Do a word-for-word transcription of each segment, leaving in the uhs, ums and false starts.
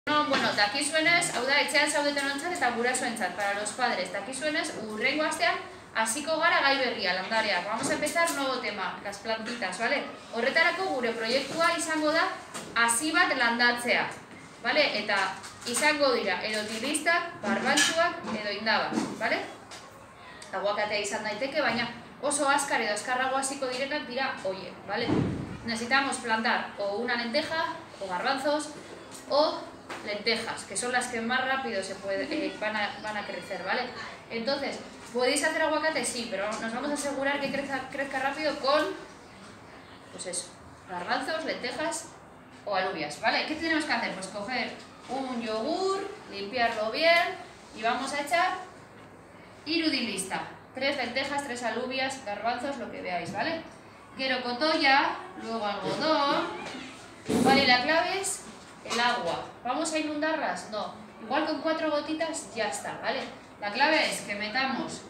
No, bueno, dakizuenez, hau da, etxean zaudetenontzat eta gurasoentzat, para los padres, dakizuenez, hurrengo astean, hasiko gara gai berria, landareak. Vamos a empezar nuevo tema, las plantitas, ¿vale? Horretarako gure proiektua izango da, hasi bat landatzea, ¿vale? Eta izango dira, edo tilistak, barbantzuak, edo indabak, ¿vale? Aguakatea izan daiteke, baina oso azkar edo azkarrago hasiko direnak dira hoiek, ¿vale? Necesitamos plantar o una lenteja, o garbanzos, o lentejas, que son las que más rápido se puede, eh, van, a, van a crecer, ¿vale? Entonces, ¿podéis hacer aguacate? Sí, pero nos vamos a asegurar que crezca, crezca rápido con, pues eso, garbanzos, lentejas o alubias, ¿vale? ¿Qué tenemos que hacer? Pues coger un yogur, limpiarlo bien y vamos a echar irudilista. Tres lentejas, tres alubias, garbanzos, lo que veáis, ¿vale? Quiero cotoya, luego algodón, ¿vale? Y la clave es el agua. ¿Vamos a inundarlas? No. Igual con cuatro gotitas ya está, ¿vale? La clave es que metamos,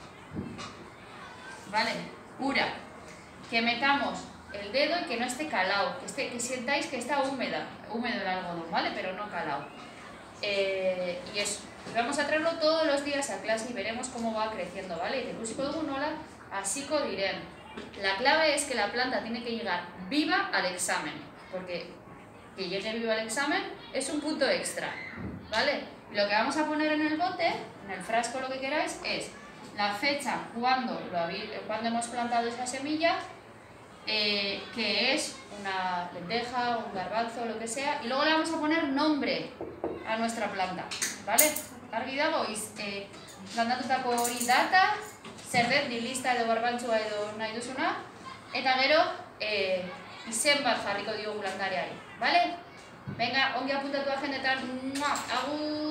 ¿vale? Ura. Que metamos el dedo y que no esté calado. Que, esté, que sientáis que está húmeda, húmedo el algodón, ¿vale? Pero no calado. Eh, y eso. Vamos a traerlo todos los días a clase y veremos cómo va creciendo, ¿vale? Y ikusiko dugu nola hasiko diren. La clave es que la planta tiene que llegar viva al examen, porque que llegue vivo al examen es un punto extra, ¿vale? Lo que vamos a poner en el bote, en el frasco, lo que queráis, es la fecha cuando, lo habéis, cuando hemos plantado esa semilla, eh, que es una lenteja, un garbanzo, lo que sea, y luego le vamos a poner nombre a nuestra planta, ¿vale? Argi dago, eh, plantatutako hori data, zer den, dilista edo barbantzua edo nahi duzuna, eta gero, eh, izen bat jarriko diogu landareari, ¿vale? Venga, ongi apuntatu agendetan, agur!